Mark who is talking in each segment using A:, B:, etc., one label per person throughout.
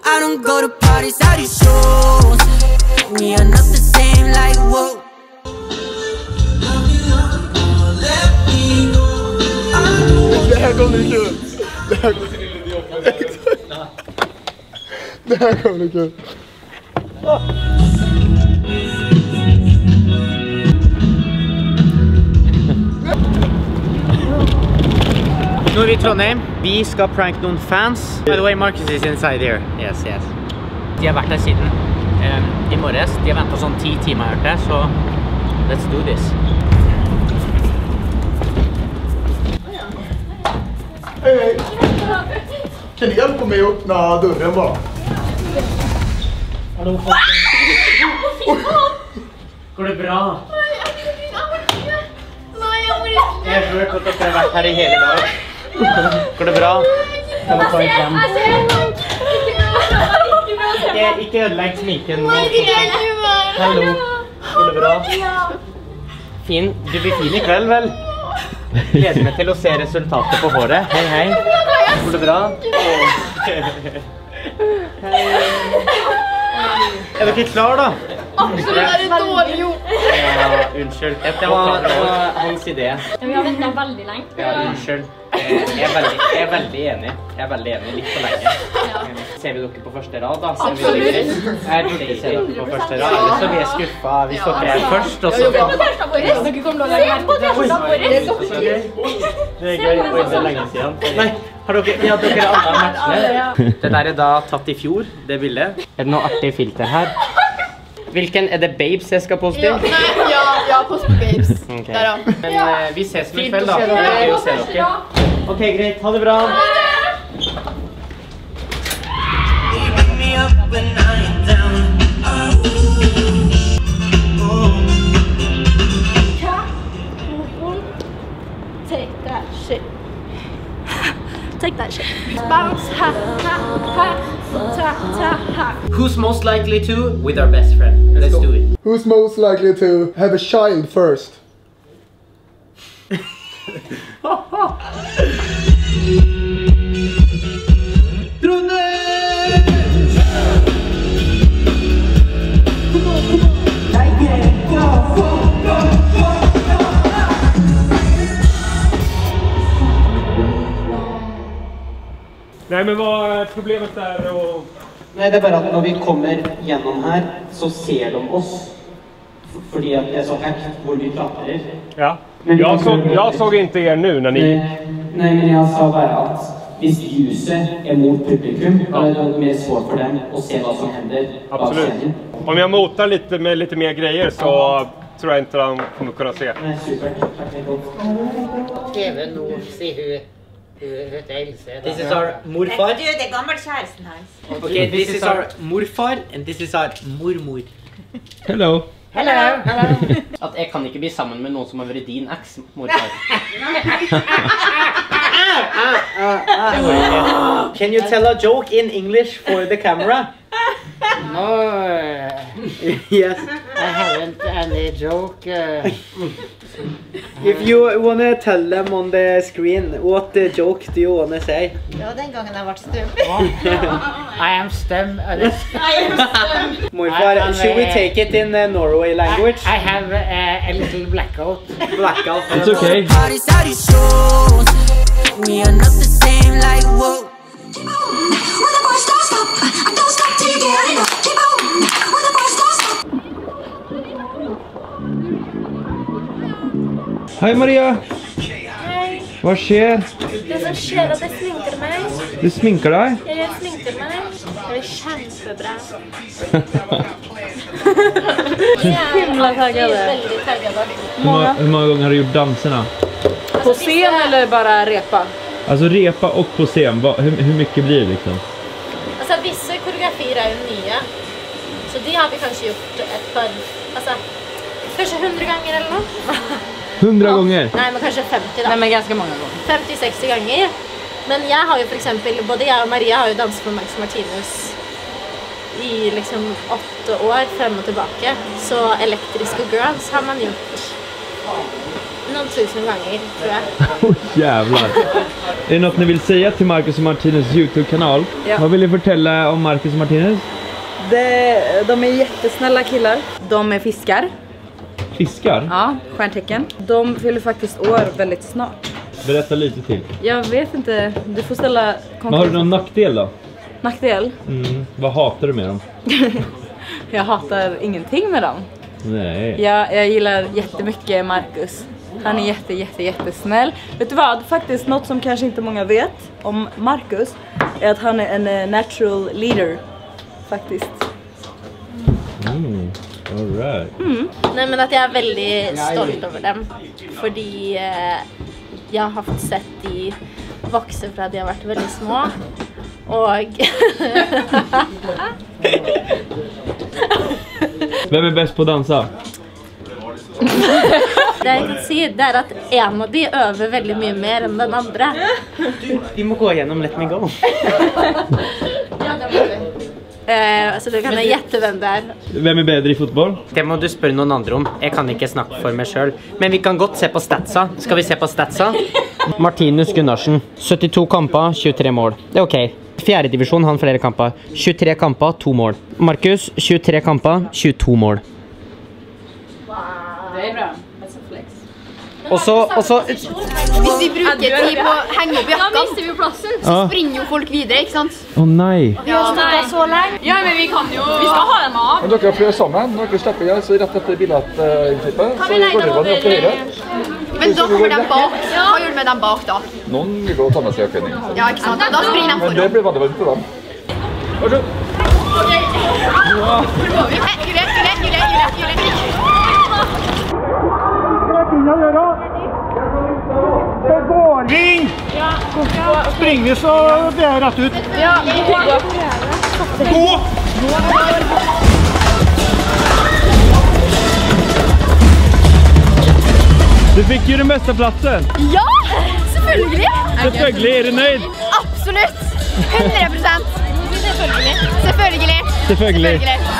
A: I don't go to parties, I do shows. We are not the same, like whoa.
B: Det här kommer bli kul. Det här kommer bli kul.
C: Nå er vi I Trondheim. Vi skal prank noen fans. By the way, Marcus is inside here. Yes, yes. De har vært her siden I morges. De har ventet sånn 10 timer her til, så let's do this.
B: Hej! Kan ni hjälpa mig att öppna dörren bara?
C: Går det bra?
D: Nei, jeg må ikke.
C: Jeg har hørt at dere har vært her I hele dag. Går det bra? Kan vi få en klem? Ikke ødelegg sminken. Hallo. Går det bra? Fin. Du blir fin I kveld, vel? Gleder meg til å se resultatet på håret. Hei, hei. Går det bra? Er dere klar da?
D: Absolutt dårlig gjort.
C: Ja, unnskyld. Det var hans idé.
D: Vi har ventet veldig lenge.
C: Ja, unnskyld. Jeg er veldig enig. Jeg er veldig enig litt for lenge. Ser vi dere på første rad da?
D: Absolutt.
C: Jeg burde ikke se dere på første rad, ellers så blir jeg skuffet hvis dere først, og så...
D: Dere kommer til å legge merke til det.
C: Det gøy, og ikke lenge siden. Nei, har dere andre matchene? Det der da tatt I fjor, det bildet. Er det noe artig filter her? Hvilken er det Babes jeg skal poste I?
D: Ja, post på Babes.
C: Ok. Men vi ses om I kveld da. Det gøy å se dere. Ok, greit. Ha det bra.
D: Take that shit. Take that shit. Bounce, ha, ha, ha, ta, ta, ha.
C: Who's most likely to? With our best friend. Let's do it.
B: Who's most likely to have a child first?
E: Nej, men vad problemet är och...
C: Nei, det bare at når vi kommer gjennom her, så ser de oss. Fordi at det så høyt hvor vi prater.
E: Ja. Jag såg inte er nu när ni...
C: Nej, men jag sa bara att hvis ljuset mot publikum, då är det mer svårt för dem att se vad som händer.
E: Absolut. Om jag motar lite med lite mer grejer så tror jag inte de kommer kunna se.
C: Nej, super.
F: TV nå, sier hun.
C: This is our morfar.
F: Du, det gammel kjæresten hans.
C: Okay, this is our morfar, and this is our mormor.
E: Hello.
F: Hello.
C: At jeg kan ikke bli sammen med noen som har vært din eks, morfar. Can you tell a joke in English for the camera?
F: No,
C: Yes.
F: I haven't any joke.
C: If you want to tell them on the screen, what joke do you want to say?
F: Ja, den gangen jeg ble stum. I am stum.
C: Morfar, should we take it in Norway language?
F: I have a little blackout.
C: Blackout.
E: It's okay.
A: Parties, I do shows. We are not the same, like whoa.
E: Hej Maria!
D: Hei.
E: Vad sker?
D: Det som skjer er at jeg sminker meg.
E: Du sminkar dig?
D: Jeg sminker meg. Det er kjempebra. Himla taggade. Veldig taggade.
E: Hur många gånger har du gjort danserna?
D: På scen eller bara repa?
E: Alltså repa och på scen, hur mycket blir det liksom?
D: Altså, visse koreografier er jo nye. Så de har vi kanskje gjort et par, altså, kanskje 100 ganger eller noe.
E: 100 gånger?
D: Nei, men kanskje 50 da.
F: Nei, men ganske mange ganger.
D: 50-60 ganger. Men jeg har jo for eksempel, både jeg og Maria har jo danset for Max Martinus I liksom 8 år frem og tilbake. Så elektriske girls har man gjort noen tusen ganger, tror jeg.
G: Jävlar. Är det något ni vill säga till Marcus och Martinus YouTube-kanal?
H: Ja.
G: Vad vill ni fortälla om Marcus och Martinus?
H: De är jättesnälla killar. De är fiskar.
G: Fiskar?
H: Ja, stjärntecken. De fyller faktiskt år väldigt snart.
G: Berätta lite till.
H: Jag vet inte, du får ställa
G: Men har du någon nackdel då?
H: Nackdel?
G: Vad hatar du med dem?
H: Jag hatar ingenting med dem.
G: Nej.
H: Jag gillar jättemycket Marcus. Han är jättesnäll. Vet du vad? Faktiskt något som kanske inte många vet om Marcus är att han är en natural leader. Faktiskt.
G: All right.
D: Nei, men at jeg er veldig stolt over dem. Fordi jeg har fått sett de vokse fra de har vært veldig små. Og
G: Vem är bäst på att dansa?
D: det jeg kan si, det er at en av de øver veldig mye mer enn den andre.
C: Vi må gå gjennom Let Me Go.
D: Så du kan gjette hvem det er.
G: Vem är bättre i fotboll?
C: Det må du spørre noen andre om. Jeg kan ikke snakke for meg selv. Men vi kan godt se på statsa. Skal vi se på statsa? Martinus Gunnarsen. 72 kamper, 23 mål. Det er ok. Fjerde divisjon, han flere kamper. 23 kamper, 2 mål. Marcus, 23 kamper, 22 mål.
H: Det är bra. That's a flex.
C: Og så
I: Hvis vi bruker tid på å henge opp jakkene, mister vi jo plassen. Så springer jo folk videre, ikke sant?
G: Nej.
I: Vi har stått så lenge. Ja, men vi kan jo... Vi skal ha dem av.
B: Men dere flere sammen, dere slipper igjen, så rett etter billettinnsippet, så går dere opp til høyre.
I: Men da kommer de bak. Hva gjør du med dem bak da?
B: Noen vil gå og ta med seg jakken.
I: Ja, ikke sant? Da springer de
B: Men det
I: foran.
B: blir veldig til dem. Varsågod.
J: Begårding! Springer vi så det er rett ut.
I: Ja,
J: Gå!
G: Du fick ju den bästa platsen.
I: Ja, selvfølgelig.
G: Selvfølgelig, är du nöjd?
I: Absolutt. 100%. Selvfølgelig.
G: Selvfølgelig.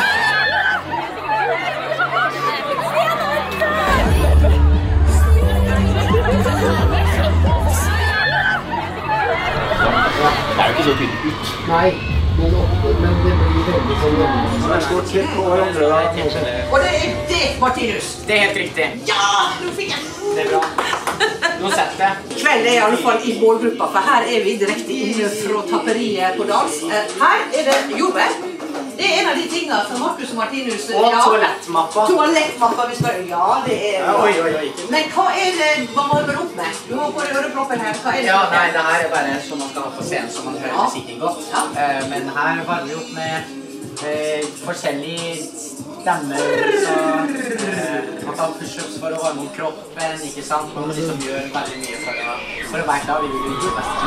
K: Og det er det, Martinus.
C: Det er helt riktig.
K: Ja, nå fikk jeg.
C: Det er bra. Nå setter jeg.
K: Kveld er i alle fall i målgruppa, for her er vi direkte inne fra tapperiet på Dals. Her er det jordbær. Det er en av de tingene som Marcus og Martinus...
C: Og toalettmappa.
K: Toalettmappa, vi spør. Ja, det er...
C: Oi.
K: Men hva er det man varmer opp med? Du har på ørepropper her. Hva er det?
C: Ja, nei, det her er bare som man skal ha på scenen, så man hører musikken godt. Men her varmer vi opp med forskjellige stemmer, så man kan push-ups for å varme opp kroppen, ikke sant? Man liksom gjør veldig mye for å være klar, vi vil jo ikke best.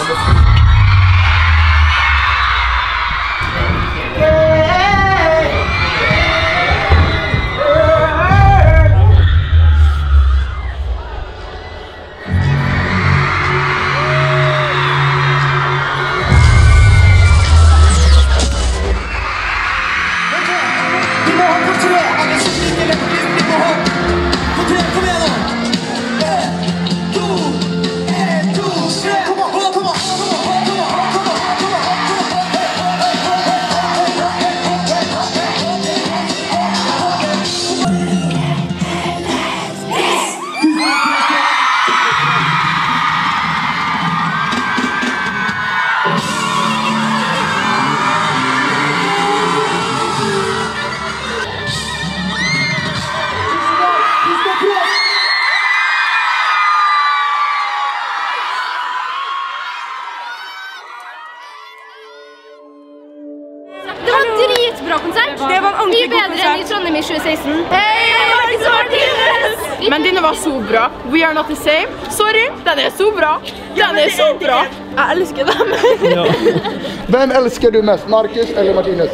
I: Det var dritbra konsert.
H: Det var en ordentlig god
I: Mye bedre enn i
H: konsert.
I: Trondheim i 2016. Hei, Marcus og Martinus!
H: Men dine var så bra. We are not the same. Sorry, den er så bra. Den er så bra. Jeg elsker dem.
B: Hvem elsker du mest, Marcus eller Martinus?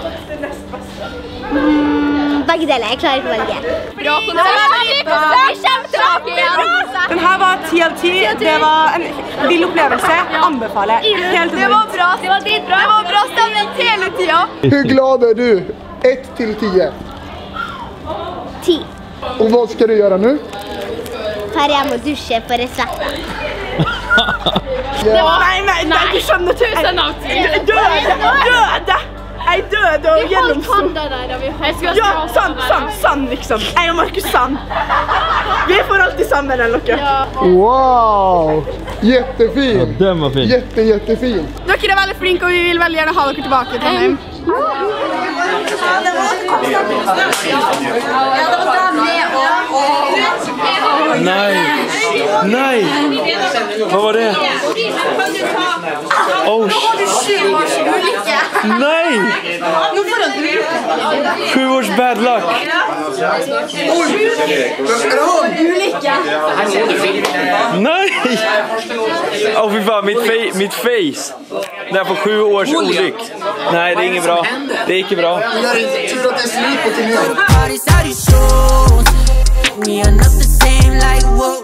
I: Begge deler, jeg klarer ikke å velge. Bra konsert. Vi kommer tilbake igjen.
H: Den her var 10 av 10. Det var en vill opplevelse. Anbefaler. Helt
I: Det var bra. Det var dritbra. Det var bra stemning hele tiden.
B: Hur glad är du? 1 till 10.
I: 10.
B: Och vad ska du göra nu?
L: fer hjem og dusje på resepten.
H: Nei, du skjønner ikke. Jeg døde. Jeg døde og gjennomstod. Ja, sann liksom. Jeg og Markus sann. Vi får alltid sammen, eller dere?
B: Wow! Jättefin!
G: Ja, den var fin.
B: Jättefin.
I: Dere er veldig flinke, og vi vil veldig gjerne ha dere tilbake til Trondheim.
G: Nej! Nej! Vad var det? Oh, nej! 7 års bad luck. Nej! Åh fy fan, mitt face. Det är på 7 års olyck. Nej, det är inget bra. Det är inte bra.
A: Parties, how do you show? We are not the same like what?